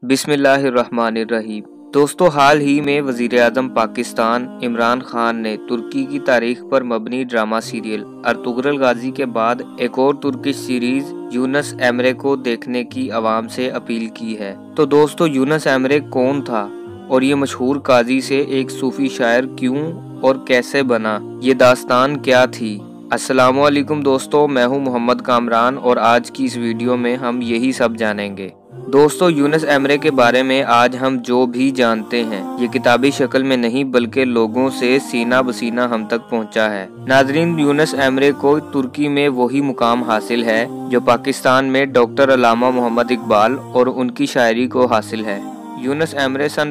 बिस्मिल्लाहिर्रहमानिर्रहीम। दोस्तों, हाल ही में वजीर आज़म पाकिस्तान इमरान खान ने तुर्की की तारीख पर मबनी ड्रामा सीरियल अर्तुगरुल गाजी के बाद एक और तुर्किश सीरीज यूनस एमरे को देखने की आवाम से अपील की है। तो दोस्तों, यूनस एमरे कौन था और ये मशहूर काजी से एक सूफी शायर क्यों और कैसे बना, ये दास्तान क्या थी? अस्सलामुअलैकुम दोस्तों, मैं हूं मोहम्मद कामरान और आज की इस वीडियो में हम यही सब जानेंगे। दोस्तों, यूनस एमरे के बारे में आज हम जो भी जानते हैं ये किताबी शक्ल में नहीं बल्कि लोगों से सीना बसीना हम तक पहुंचा है। नाजरीन, यूनस एमरे को तुर्की में वही मुकाम हासिल है जो पाकिस्तान में डॉक्टर अल्लामा मोहम्मद इकबाल और उनकी शायरी को हासिल है। यूनस एमरे सन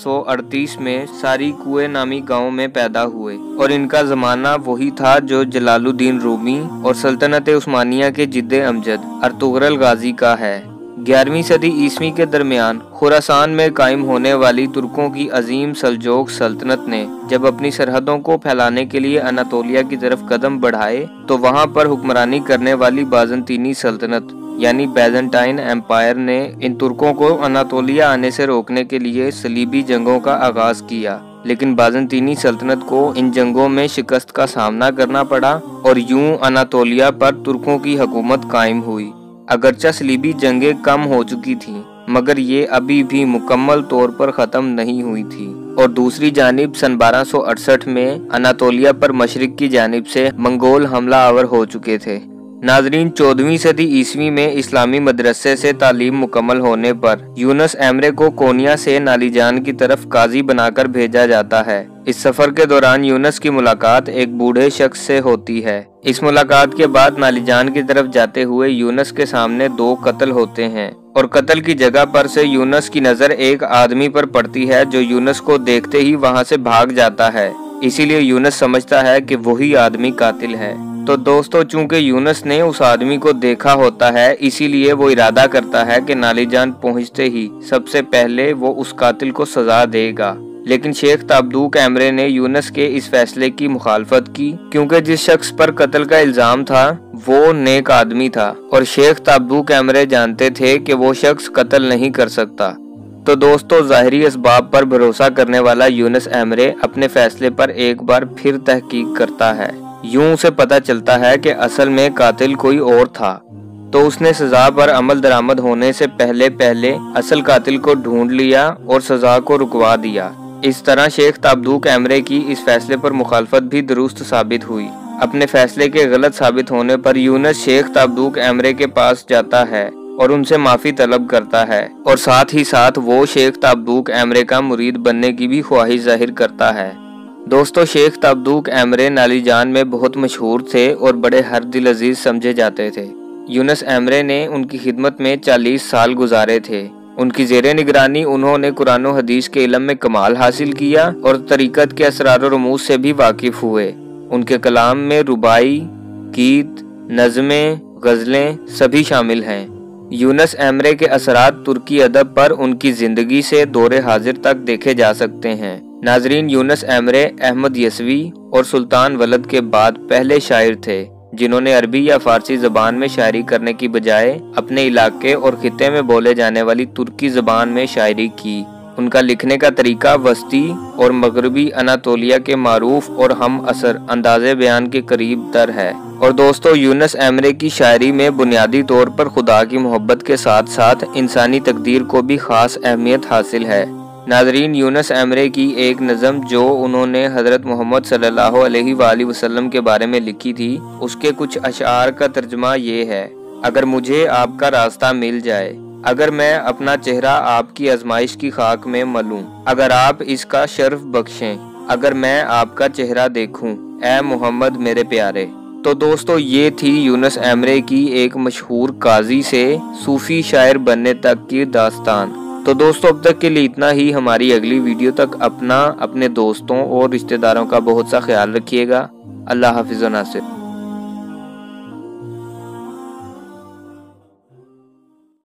1238 में सारी कुए नामी गांव में पैदा हुए और इनका जमाना वही था जो जलालुद्दीन रूमी और सल्तनत उस्मानिया के जिद्दे अमजद अर्तुगरुल गाजी का है। 11वीं सदी ईस्वी के दरमियान खुरासान में कायम होने वाली तुर्कों की अजीम सल्जोक सल्तनत ने जब अपनी सरहदों को फैलाने के लिए अनातोलिया की तरफ कदम बढ़ाए तो वहां पर हुक्मरानी करने वाली बाज़ंतीनी सल्तनत यानी बैजेंटाइन एम्पायर ने इन तुर्कों को अनातोलिया आने से रोकने के लिए सलीबी जंगों का आगाज किया, लेकिन बाज़ंतीनी सल्तनत को इन जंगों में शिकस्त का सामना करना पड़ा और यूं अनातोलिया पर तुर्कों की हुकूमत कायम हुई। अगरचे सलीबी जंगें कम हो चुकी थीं, मगर ये अभी भी मुकम्मल तौर पर ख़त्म नहीं हुई थी और दूसरी जानिब सन 1268 में अनातोलिया पर मशरिक की जानिब से मंगोल हमला आवर हो चुके थे। नाजरीन, 14वीं सदी ईस्वी में इस्लामी मदरसे से तालीम मुकम्मल होने पर यूनस एमरे को कोनिया से नालीजान की तरफ काजी बनाकर भेजा जाता है। इस सफर के दौरान यूनस की मुलाकात एक बूढ़े शख्स से होती है। इस मुलाकात के बाद नालीजान की तरफ जाते हुए यूनस के सामने 2 कत्ल होते हैं और कत्ल की जगह पर से यूनस की नजर एक आदमी पर पड़ती है जो यूनस को देखते ही वहां से भाग जाता है। इसीलिए यूनस समझता है कि वही आदमी कातिल है। तो दोस्तों, चूंकि यूनस ने उस आदमी को देखा होता है, इसीलिए वो इरादा करता है कि नालीजान पहुंचते ही सबसे पहले वो उस कातिल को सजा देगा। लेकिन शेख ताबदूक एमरे ने यूनस के इस फैसले की मुखालफत की, क्योंकि जिस शख्स पर कत्ल का इल्जाम था वो नेक आदमी था और शेख ताबदूक एमरे जानते थे कि वो शख्स कत्ल नहीं कर सकता। तो दोस्तों, ज़ाहिरी असबाब पर भरोसा करने वाला यूनस एमरे अपने फैसले पर एक बार फिर तहकीक करता है। यूं उसे पता चलता है कि असल में कातिल कोई और था, तो उसने सजा पर अमल दरामद होने से पहले असल कातिल को ढूंढ लिया और सजा को रुकवा दिया। इस तरह शेख ताबदूक एमरे की इस फैसले पर मुखालफत भी दुरुस्त साबित हुई। अपने फैसले के गलत साबित होने पर यूनस शेख ताबदूक एमरे के पास जाता है और उनसे माफी तलब करता है और साथ ही साथ वो शेख ताबदूक एमरे का मुरीद बनने की भी ख्वाहिश जाहिर करता है। दोस्तों, शेख ताबदूक एमरे नालीजान में बहुत मशहूर थे और बड़े हर दिल अजीज समझे जाते थे। यूनस एमरे ने उनकी खिदमत में 40 साल गुजारे थे। उनकी ज़ेरे निगरानी उन्होंने कुरान और हदीस के इल्म में कमाल हासिल किया और तरीक़त के असरार और रमूज से भी वाकिफ हुए। उनके कलाम में रुबाई, गीत, नज़में, गज़लें सभी शामिल हैं। यूनस एमरे के असरात तुर्की अदब पर उनकी ज़िंदगी से दौरे हाजिर तक देखे जा सकते हैं। नाजरीन, यूनस एमरे अहमद यसवी और सुल्तान वलद के बाद पहले शायर थे जिन्होंने अरबी या फारसी जबान में शायरी करने की बजाय अपने इलाके और खित्ते में बोले जाने वाली तुर्की जबान में शायरी की। उनका लिखने का तरीका वस्ती और मगरबी अनातोलिया के मारूफ और हम असर अंदाजे बयान के करीब तर है। और दोस्तों, यूनस एमरे की शायरी में बुनियादी तौर पर खुदा की मोहब्बत के साथ साथ इंसानी तकदीर को भी खास अहमियत हासिल है। नाजरीन, यूनस एमरे की एक नज़म जो उन्होंने हज़रत मोहम्मद सल्लल्लाहु अलैहि वसल्लम के बारे में लिखी थी, उसके कुछ अशआर का तर्जमा ये है। अगर मुझे आपका रास्ता मिल जाए, अगर मैं अपना चेहरा आपकी आजमाइश की खाक में मलूं, अगर आप इसका शर्फ बख्शें, अगर मैं आपका चेहरा देखूं, ए मोहम्मद मेरे प्यारे। तो दोस्तों, ये थी यूनस एमरे की एक मशहूर काजी से सूफी शायर बनने तक की दास्तान। तो दोस्तों, अब तक के लिए इतना ही। हमारी अगली वीडियो तक अपना, अपने दोस्तों और रिश्तेदारों का बहुत सा ख्याल रखिएगा। अल्लाह हाफिज़ व नासिर।